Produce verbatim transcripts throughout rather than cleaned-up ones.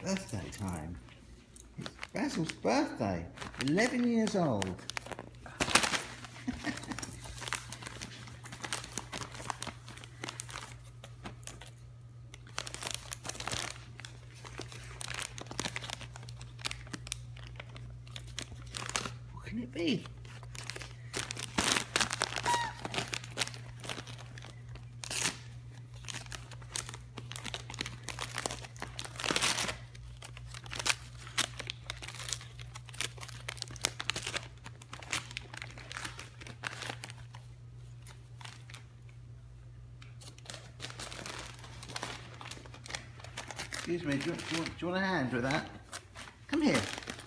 Birthday time. It's Basil's birthday. eleven years old. What can it be? Excuse me, do you, do, you want, do you want a hand with that? Come here.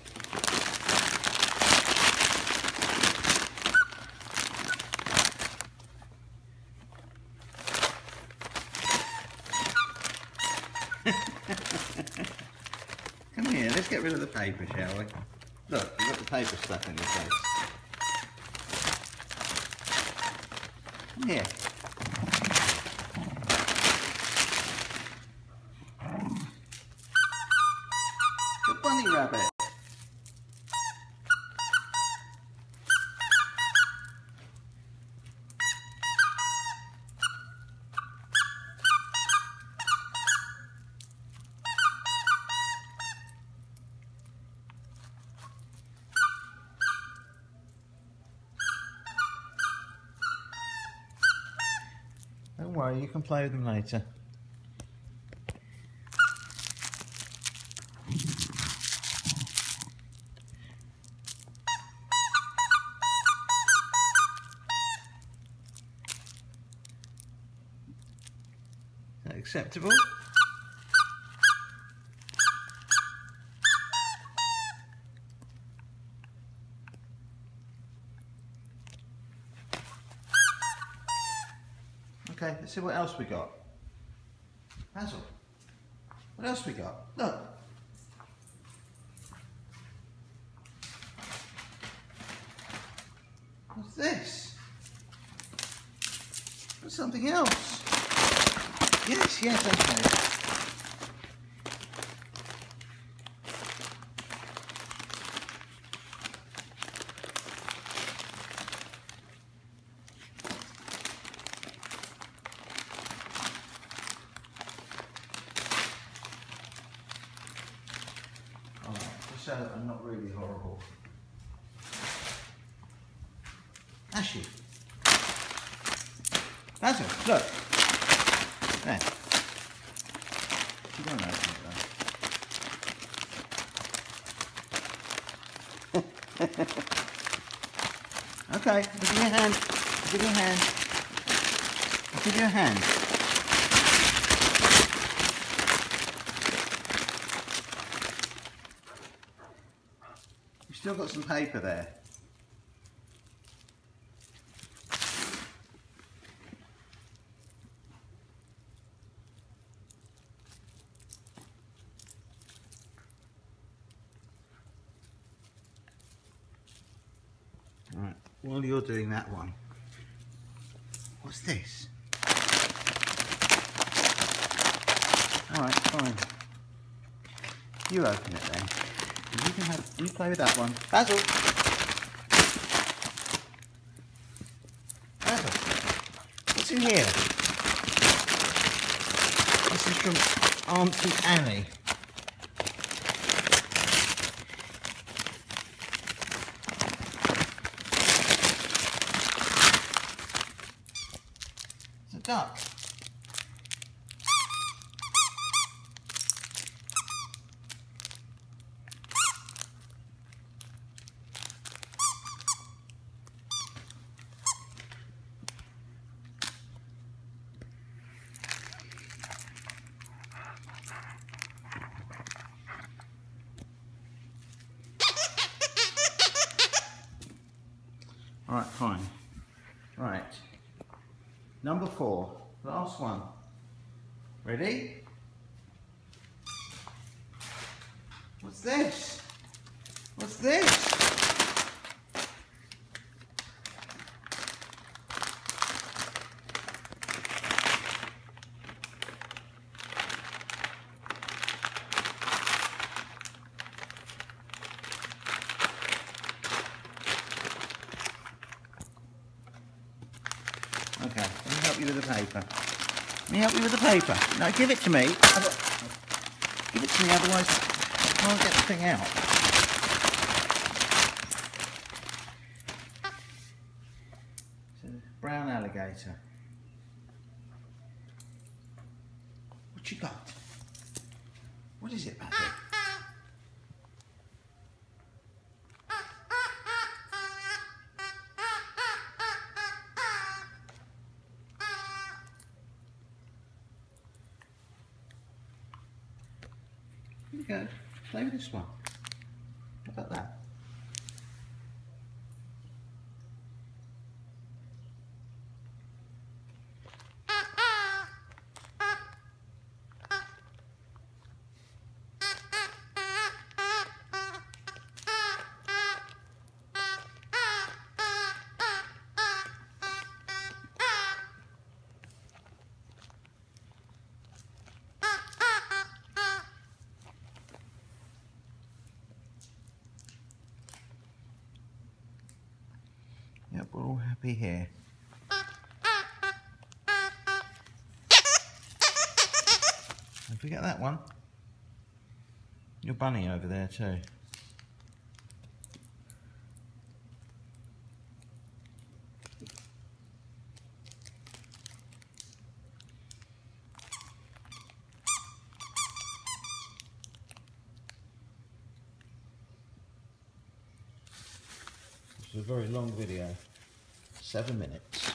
Come here, let's get rid of the paper, shall we? Look, you've got the paper stuck in your face. Come here. The bunny rabbit. Don't worry, you can play with them later. Is that acceptable? Okay, let's see what else we got. Basil, what else we got? Look. What's this? What's something else? Yes, yes, okay. So that I'm not really horrible. Ashy. Basil, look. There. You don't open it though. Okay, I'll give you a hand. I'll give you a hand. I'll give you a hand. Still got some paper there. All right, while you're doing that one, what's this? All right, fine. You open it then. You can have, you play with that one. Basil! Basil! What's in here? This is from Auntie Annie. It's a duck. All right, fine. Right. Number four, last one. Ready? What's this? What's this? the paper. Let me help you with the paper. No, give it to me. Give it to me, otherwise I can't get the thing out. It's a brown alligator. What you got? What is it, Basil? Here you go. Play with this one. How about that? Yep, we're all happy here. Don't forget that one. Your bunny over there too. This is a very long video. Seven minutes.